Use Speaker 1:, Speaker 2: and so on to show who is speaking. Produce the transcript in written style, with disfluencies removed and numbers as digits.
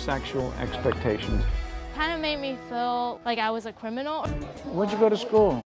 Speaker 1: sexual expectations.
Speaker 2: Kind of made me feel like I was a criminal.
Speaker 1: Where'd you go to school?